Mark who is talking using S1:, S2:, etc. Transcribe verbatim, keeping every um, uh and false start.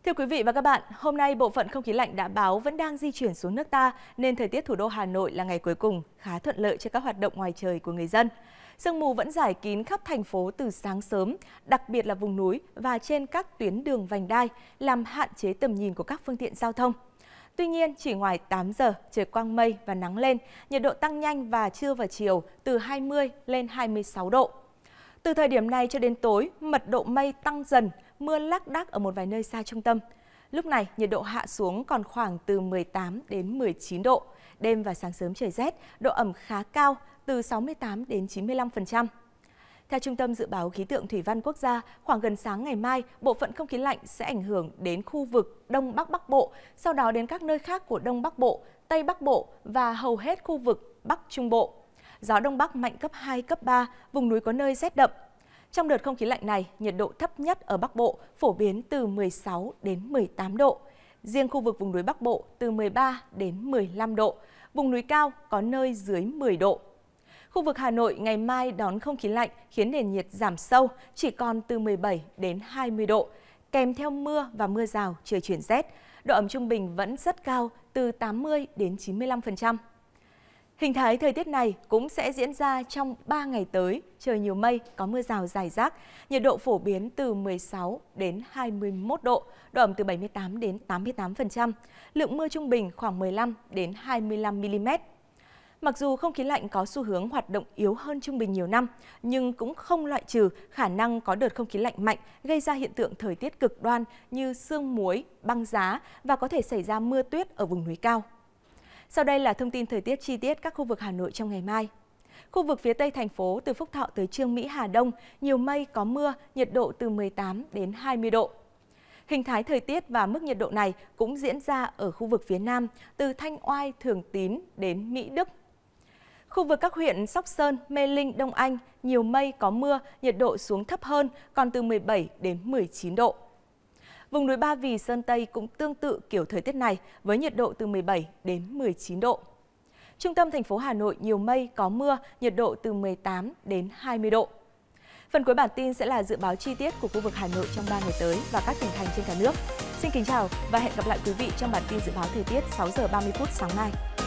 S1: Thưa quý vị và các bạn, hôm nay bộ phận không khí lạnh đã báo vẫn đang di chuyển xuống nước ta nên thời tiết thủ đô Hà Nội là ngày cuối cùng khá thuận lợi cho các hoạt động ngoài trời của người dân. Sương mù vẫn rải kín khắp thành phố từ sáng sớm, đặc biệt là vùng núi và trên các tuyến đường vành đai, làm hạn chế tầm nhìn của các phương tiện giao thông. Tuy nhiên, chỉ ngoài tám giờ, trời quang mây và nắng lên, nhiệt độ tăng nhanh và trưa và chiều từ hai mươi lên hai mươi sáu độ. Từ thời điểm này cho đến tối, mật độ mây tăng dần, mưa lác đác ở một vài nơi xa trung tâm. Lúc này, nhiệt độ hạ xuống còn khoảng từ mười tám đến mười chín độ. Đêm và sáng sớm trời rét, độ ẩm khá cao, từ sáu mươi tám đến chín mươi lăm phần trăm. Theo Trung tâm Dự báo Khí tượng Thủy văn Quốc gia, khoảng gần sáng ngày mai, bộ phận không khí lạnh sẽ ảnh hưởng đến khu vực Đông Bắc Bắc Bộ, sau đó đến các nơi khác của Đông Bắc Bộ, Tây Bắc Bộ và hầu hết khu vực Bắc Trung Bộ. Gió Đông Bắc mạnh cấp hai, cấp ba, vùng núi có nơi rét đậm. Trong đợt không khí lạnh này, nhiệt độ thấp nhất ở Bắc Bộ phổ biến từ mười sáu đến mười tám độ. Riêng khu vực vùng núi Bắc Bộ từ mười ba đến mười lăm độ, vùng núi cao có nơi dưới mười độ. Khu vực Hà Nội ngày mai đón không khí lạnh khiến nền nhiệt giảm sâu, chỉ còn từ mười bảy đến hai mươi độ, kèm theo mưa và mưa rào, trời chuyển rét. Độ ẩm trung bình vẫn rất cao, từ tám mươi đến chín mươi lăm phần trăm. Hình thái thời tiết này cũng sẽ diễn ra trong ba ngày tới, trời nhiều mây, có mưa rào rải rác, nhiệt độ phổ biến từ mười sáu đến hai mươi mốt độ, độ ẩm từ bảy mươi tám đến tám mươi tám phần trăm, lượng mưa trung bình khoảng mười lăm đến hai mươi lăm mi li mét. Mặc dù không khí lạnh có xu hướng hoạt động yếu hơn trung bình nhiều năm, nhưng cũng không loại trừ khả năng có đợt không khí lạnh mạnh gây ra hiện tượng thời tiết cực đoan như sương muối, băng giá và có thể xảy ra mưa tuyết ở vùng núi cao. Sau đây là thông tin thời tiết chi tiết các khu vực Hà Nội trong ngày mai. Khu vực phía Tây thành phố từ Phúc Thọ tới Chương Mỹ Hà Đông, nhiều mây có mưa, nhiệt độ từ mười tám đến hai mươi độ. Hình thái thời tiết và mức nhiệt độ này cũng diễn ra ở khu vực phía Nam, từ Thanh Oai, Thường Tín đến Mỹ Đức. Khu vực các huyện Sóc Sơn, Mê Linh, Đông Anh, nhiều mây có mưa, nhiệt độ xuống thấp hơn, còn từ mười bảy đến mười chín độ. Vùng núi Ba Vì, Sơn Tây cũng tương tự kiểu thời tiết này với nhiệt độ từ mười bảy đến mười chín độ. Trung tâm thành phố Hà Nội nhiều mây có mưa, nhiệt độ từ mười tám đến hai mươi độ. Phần cuối bản tin sẽ là dự báo chi tiết của khu vực Hà Nội trong ba ngày tới và các tỉnh thành trên cả nước. Xin kính chào và hẹn gặp lại quý vị trong bản tin dự báo thời tiết sáu giờ ba mươi phút sáng mai.